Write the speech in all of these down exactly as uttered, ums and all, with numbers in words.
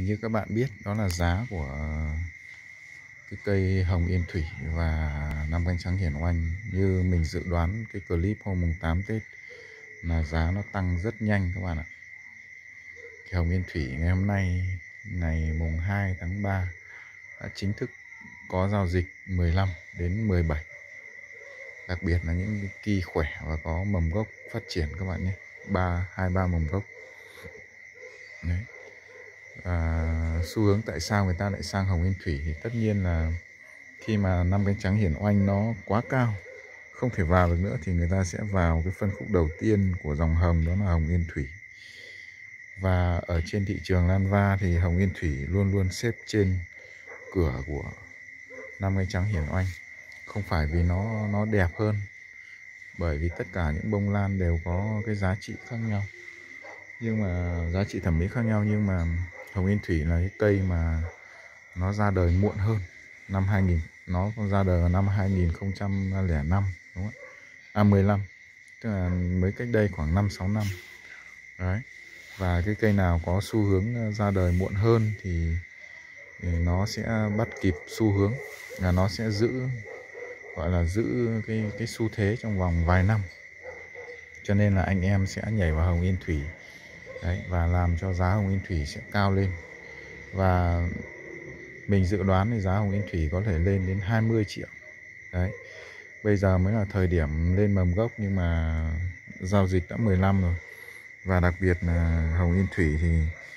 như các bạn biết, đó là giá của cái cây hồng yên thủy và năm cánh trắng hiển oanh. Như mình dự đoán cái clip hôm mùng tám Tết là giá nó tăng rất nhanh các bạn ạ. Cái hồng yên thủy ngày hôm nay ngày mùng hai tháng ba đã chính thức có giao dịch mười lăm đến mười bảy. Đặc biệt là những cái kỳ khỏe và có mầm gốc phát triển các bạn nhé. ba hai ba mầm gốc. Đấy. À, xu hướng tại sao người ta lại sang hồng yên thủy thì tất nhiên là khi mà năm cánh trắng hiển oanh nó quá cao, không thể vào được nữa, thì người ta sẽ vào cái phân khúc đầu tiên của dòng hồng, đó là hồng yên thủy. Và ở trên thị trường Lan Va thì hồng yên thủy luôn luôn xếp trên cửa của năm cánh trắng hiển oanh. Không phải vì nó nó đẹp hơn, bởi vì tất cả những bông lan đều có cái giá trị khác nhau, nhưng mà giá trị thẩm mỹ khác nhau. Nhưng mà hồng yên thủy là cái cây mà nó ra đời muộn hơn. Năm hai nghìn nó ra đời vào năm hai nghìn không trăm lẻ năm, đúng không? À mười lăm, tức là mới cách đây khoảng năm sáu năm. Đấy. Và cái cây nào có xu hướng ra đời muộn hơn thì, thì nó sẽ bắt kịp xu hướng, là nó sẽ giữ, gọi là giữ cái cái xu thế trong vòng vài năm. Cho nên là anh em sẽ nhảy vào hồng yên thủy. Đấy, và làm cho giá hồng yên thủy sẽ cao lên. Và mình dự đoán thì giá hồng yên thủy có thể lên đến hai mươi triệu. Đấy. Bây giờ mới là thời điểm lên mầm gốc, nhưng mà giao dịch đã mười lăm rồi. Và đặc biệt là hồng yên thủy thì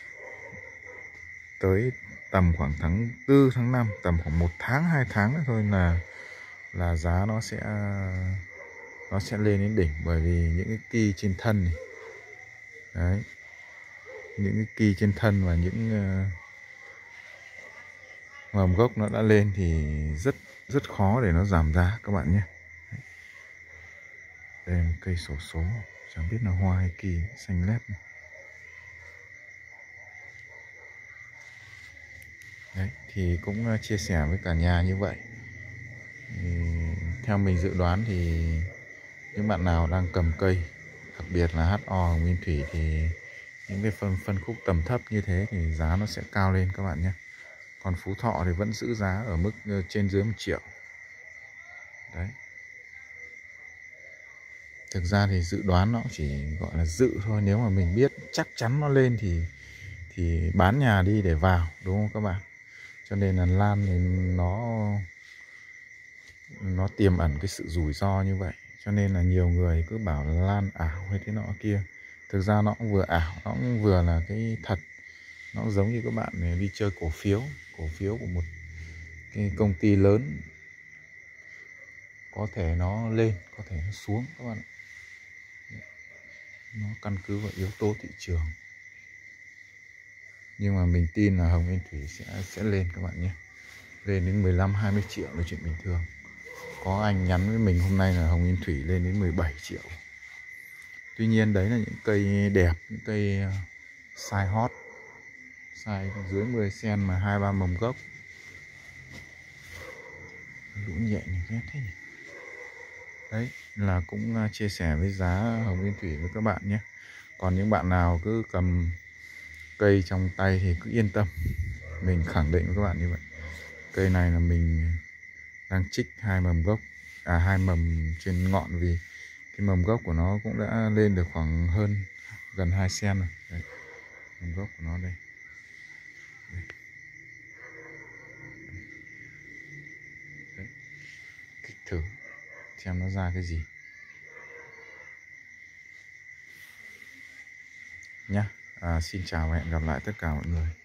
tới tầm khoảng tháng tư tháng năm, tầm khoảng một tháng hai tháng nữa thôi là là giá nó sẽ nó sẽ lên đến đỉnh. Bởi vì những cái kỳ trên thân này, đấy, những cái kỳ trên thân và những uh, mầm gốc nó đã lên thì rất rất khó để nó giảm giá các bạn nhé. Đây là một cây xổ số, chẳng biết là hoa hay kỳ, xanh lét này. Đấy, thì cũng chia sẻ với cả nhà như vậy. Thì theo mình dự đoán thì những bạn nào đang cầm cây, đặc biệt là hát o hồng yên thủy, thì những cái phân phân khúc tầm thấp như thế thì giá nó sẽ cao lên các bạn nhé. Còn Phú Thọ thì vẫn giữ giá ở mức trên dưới một triệu. Đấy. Thực ra thì dự đoán nó chỉ gọi là dự thôi. Nếu mà mình biết chắc chắn nó lên thì thì bán nhà đi để vào, đúng không các bạn? Cho nên là lan thì nó nó tiềm ẩn cái sự rủi ro như vậy. Cho nên là nhiều người cứ bảo là lan ảo hay thế nọ kia. Thực ra nó cũng vừa ảo, nó cũng vừa là cái thật. Nó cũng giống như các bạn này đi chơi cổ phiếu, cổ phiếu của một cái công ty lớn, có thể nó lên, có thể nó xuống các bạn. Nó căn cứ vào yếu tố thị trường. Nhưng mà mình tin là hồng yên thủy sẽ sẽ lên các bạn nhé. Lên đến mười lăm hai mươi triệu là chuyện bình thường. Có anh nhắn với mình hôm nay là hồng yên thủy lên đến mười bảy triệu. Tuy nhiên đấy là những cây đẹp, những cây size hot, size dưới mười xăng-ti-mét mà hai ba mầm gốc. Lũ nhẹ này ghét thế nhỉ. Đấy là cũng chia sẻ với giá hồng yên thủy với các bạn nhé. Còn những bạn nào cứ cầm cây trong tay thì cứ yên tâm. Mình khẳng định với các bạn như vậy. Cây này là mình đang trích hai mầm gốc, à hai mầm trên ngọn, vì cái mầm gốc của nó cũng đã lên được khoảng hơn gần hai xăng-ti-mét rồi. Đấy. Mầm gốc của nó đây. Đây. Đấy. Kích thử xem nó ra cái gì nhá. À, xin chào và hẹn gặp lại tất cả mọi người.